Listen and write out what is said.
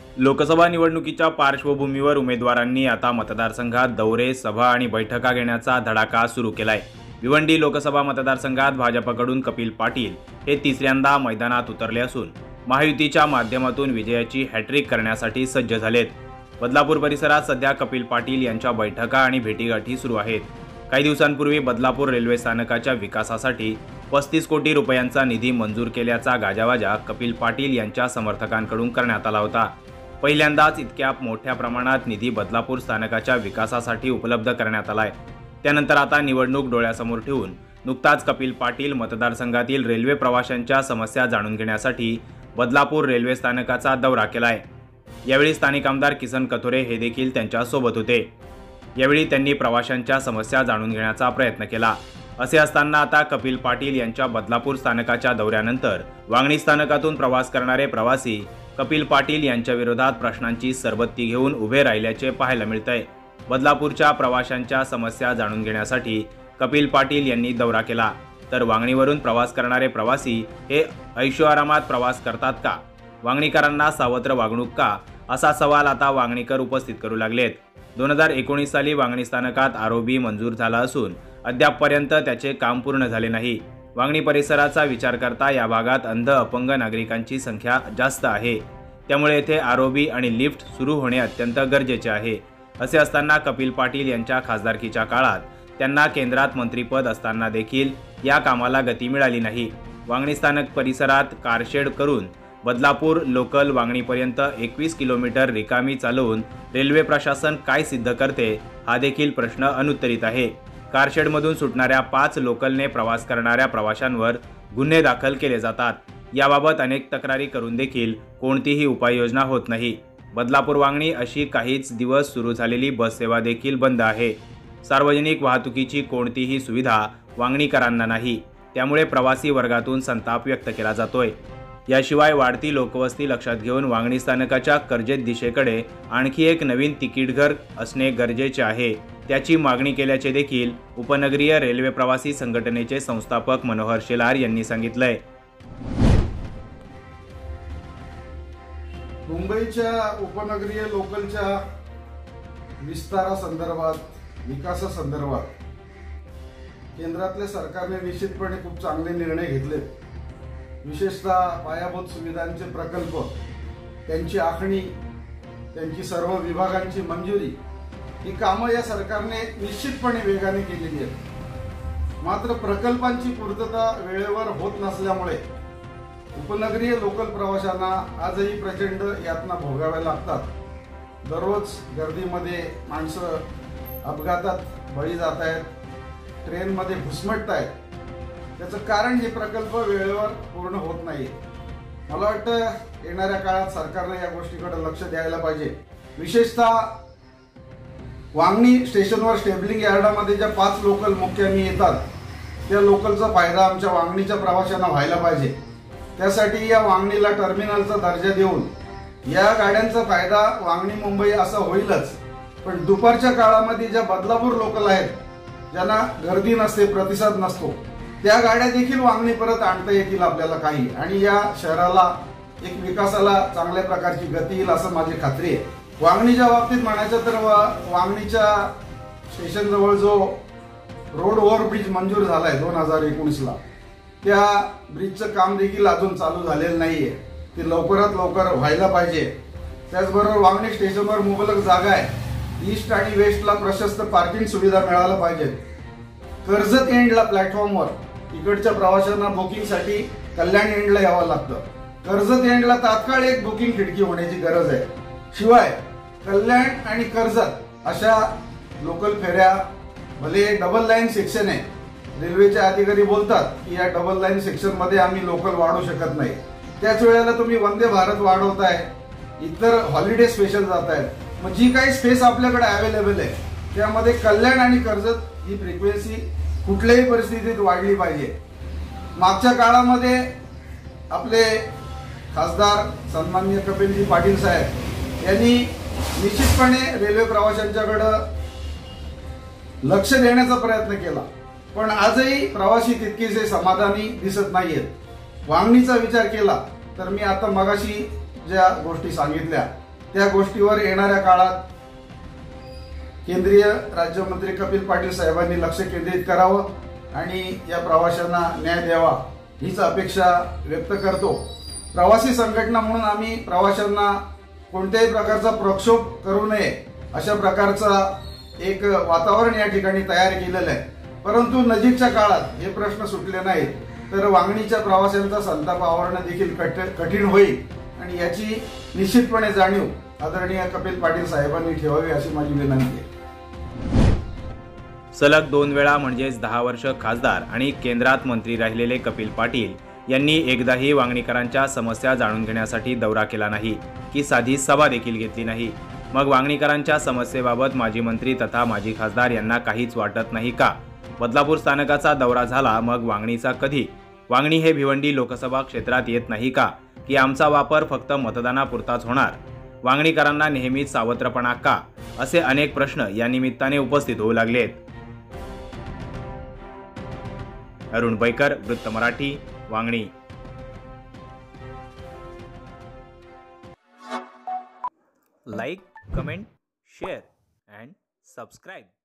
लोकसभा निवडणुकीच्या पार्श्वभूमीवर उमेदवारांनी आता मतदारसंघात दौरे, सभा आणि बैठका घेण्याचा धडाका सुरू केलाय। भिवंडी लोकसभा मतदारसंघात भाजपकडून कपिल पाटील हे तिसऱ्यांदा मैदानात उतरले असून महायुतीच्या माध्यमातून विजयाची हॅट्रिक करण्यासाठी सज्ज झालेत। बदलापूर परिसरात सध्या कपिल पाटील यांच्या बैठका आणि भेटीगाठी सुरू आहेत। काही दिवसांपूर्वी बदलापूर रेल्वे स्थानकाच्या विकासासाठी 35 कोटी रुपयांचा निधी मंजूर केल्याचा गाजावाजा कपिल पाटील यांच्या समर्थकांकडून करण्यात आला होता। पहिल्यांदाच इतक्या मोठ्या प्रमाणात निधी बदलापूर स्थानकाच्या विकासासाठी उपलब्ध करण्यात आलाय। त्यानंतर आता निवडणूक डोळ्यासमोर ठेवून नुकताच कपिल पाटील मतदारसंघातील रेल्वे प्रवाशांच्या समस्या जाणून घेण्यासाठी बदलापूर रेल्वे स्थानकाचा दौरा केलाय। यावेळी स्थानिक आमदार किसन कथोरे हे देखील त्यांच्या सोबत होते। यावेळी त्यांनी प्रवाशांच्या समस्या जाणून घेण्याचा प्रयत्न केला। असे असताना आता कपिल पाटील यांच्या बदलापूर स्थानकाच्या दौऱ्यानंतर वांगणी स्थानकातून प्रवास करणारे प्रवासी कपिल पाटील यांच्या विरोधात प्रश्नांची सरबत्ती घेऊन उभे राहिल्याचे पाहायला मिळतंय। बदलापूरच्या प्रवाशांच्या समस्या जाणून घेण्यासाठी कपिल पाटील यांनी दौरा केला, तर वांगणीवरून प्रवास करणारे प्रवासी हे ऐशोआरामात प्रवास करतात का? वांगणीकरांना सावत्र वागणूक का? असा सवाल आता वांगणीकर उपस्थित करू लागलेत। 2019 साली वांगणी स्थानकात आरओबी मंजूर झाला असून अद्यापपर्यंत त्याचे काम पूर्ण झाले नाही। वांगणी परिसराचा विचार करता या भागात अंध अपंग नागरिकांची संख्या जास्त आहे, त्यामुळे येथे आरओबी आणि लिफ्ट सुरू होणे अत्यंत गरजेचे आहे। असे असताना कपिल पाटील यांच्या खासदारकीच्या काळात त्यांना केंद्रात मंत्रीपद असताना देखील या कामाला गती मिळाली नाही। वांगणी स्थानक परिसरात कारशेड करून बदलापूर लोकल वांगणीपर्यंत 21 किलोमीटर रिकामी चालवून रेल्वे प्रशासन काय सिद्ध करते हा देखील प्रश्न अनुत्तरित आहे। कारशेडमधून सुटणाऱ्या 5 लोकलने प्रवास करणाऱ्या प्रवाशांवर गुन्हे दाखल केले जातात। याबाबत अनेक तक्रारी करून देखील कोणतीही उपाययोजना होत नाही। बदलापूर वांगणी अशी काहीच दिवस सुरू झालेली बस सेवा देखील बंद आहे। सार्वजनिक वाहतुकीची कोणतीही सुविधा वांगणीकरांना नाही, त्यामुळे प्रवासी वर्गातून संताप व्यक्त केला जातोय। याशिवाय वाढती लोकवस्ती लक्षात घेऊन वांगणी स्थानकाच्या कर्जत दिशेकडे आणखी एक नवीन तिकीटघर असणे गरजेचे आहे, त्याची मागणी केल्याचे देखील उपनगरीय रेल्वे प्रवासी संघटनेचे संस्थापक मनोहर शेलार यांनी सांगितलंय। मुंबईच्या उपनगरीय लोकलच्या विस्तारासंदर्भात, विकासासंदर्भात केंद्रातल्या सरकारने निश्चितपणे खूप चांगले निर्णय घेतले। विशेषतः पायाभूत सुविधांचे प्रकल्प, त्यांची आखणी, त्यांची सर्व विभागांची मंजुरी ही कामं या सरकारने निश्चितपणे वेगाने केलेली आहेत। मात्र प्रकल्पांची पूर्तता वेळेवर होत नसल्यामुळे उपनगरीय लोकल प्रवाशांना आजही प्रचंड यातना भोगाव्या लागतात। दररोज गर्दीमध्ये माणसं अपघातात बळी जात आहेत, ट्रेनमध्ये घुसमटत आहेत। त्याचं कारण हे प्रकल्प वेळेवर पूर्ण होत नाही। मला वाटतं येणाऱ्या काळात सरकारने या गोष्टीकडे लक्ष द्यायला पाहिजे। विशेषतः वांगणी स्टेशनवर स्टेबलिंग यार्डामध्ये ज्या 5 लोकल मुख्याने येतात त्या लोकलचा फायदा आमच्या वांगणीच्या प्रवाशांना व्हायला पाहिजे। त्यासाठी या वांगणीला टर्मिनलचा दर्जा देऊन या गाड्यांचा फायदा वांगणी मुंबई असा होईलच, पण दुपारच्या काळामध्ये ज्या बदलापूर लोकल आहेत, ज्यांना गर्दी नसते, प्रतिसाद नसतो, त्या गाड्या देखील वांगणी परत आणता येतील आपल्याला काही, आणि या शहराला एक विकासाला चांगल्या प्रकारची गती येईल असं माझी खात्री आहे। वांगणीच्या बाबतीत म्हणायचं तर वांगणीच्या स्टेशन जवळ जो रोड ओव्हरब्रिज मंजूर झालाय 2019ला, त्या ब्रिजचं काम देखील अजून चालू झालेलं नाहीये। ते लवकरात लवकर व्हायला पाहिजे। त्याचबरोबर वांगणी स्टेशनवर मुबलक जागा आहे, ईस्ट आणि वेस्टला प्रशस्त पार्किंग सुविधा मिळायला पाहिजे। कर्जत एंडला प्लॅटफॉर्मवर इकडच्या प्रवाशांना बुकिंगसाठी कल्याण एंडला यावं लागतं। कर्जत एंडला तात्काळ एक बुकिंग खिडकी होण्याची गरज आहे। शिवाय कल्याण आणि कर्जत अशा लोकल फेऱ्या भले डबल लाईन सेक्शन आहे, रेल्वेचे अधिकारी बोलतात की या डबल लाईन सेक्शन मध्ये आम्ही लोकल वाढवू शकत नाही। त्याच वेळेला तुम्ही वंदे भारत वाढवताय, इतर हॉलिडे स्पेशल जात आहेत, मग जी काही स्पेस आपल्याकडे अवेलेबल आहे त्यामध्ये कल्याण आणि कर्जत ही फ्रिक्वेन्सी कुठल्याही परिस्थितीत वाढली पाहिजे। मागच्या काळामध्ये आपले खासदार सन्माननीय कपिलजी पाटील साहेब यांनी निश्चितपणे रेल्वे प्रवाशांच्याकडे लक्ष देण्याचा प्रयत्न केला, पण आजही प्रवासी तितकेसे समाधानी दिसत नाहीयेत। वांगणीचा विचार केला तर मी आता मगाशी ज्या गोष्टी सांगितल्या त्या गोष्टीवर येणाऱ्या काळात केंद्रीय राज्यमंत्री कपिल पाटील साहेबांनी लक्ष केंद्रित करावं आणि या प्रवाशांना न्याय द्यावा हीच अपेक्षा व्यक्त करतो। प्रवासी संघटना म्हणून आम्ही प्रवाशांना कोणत्याही प्रकारचा प्रक्षोभ करू नये अशा प्रकारचा एक वातावरण या ठिकाणी तयार केलेलं आहे। परंतु नजीकच्या काळात हे प्रश्न सुटले नाहीत तर वांगणीच्या प्रवाशांचा संताप आवरणं देखील कठीण होईल आणि याची निश्चितपणे जाणीव आदरणीय कपिल पाटील साहेबांनी ठेवावी अशी माझी विनंती आहे। सलग 2 वेळा म्हणजेच 10 वर्ष खासदार आणि केंद्रात मंत्री राहिलेले कपिल पाटील यांनी एकदाही वांगणीकरांच्या समस्या जाणून घेण्यासाठी दौरा केला नाही की साधी सभा देखील घेतली नाही। मग वांगणीकरांच्या समस्येबाबत माजी मंत्री तथा माजी खासदार यांना काहीच वाटत नाही का? बदलापूर स्थानकाचा दौरा झाला मग वांगणीचा कधी? वांगणी हे भिवंडी लोकसभा क्षेत्रात येत नाही का? की आमचा वापर फक्त मतदानापुरताच होणार? वांगणीकरांना नेहमीच सावत्रपणा का? असे अनेक प्रश्न या निमित्ताने उपस्थित होऊ लागलेत। अरुण बैकर, वृत्त Marathi, Vangani. Like, comment, share and subscribe.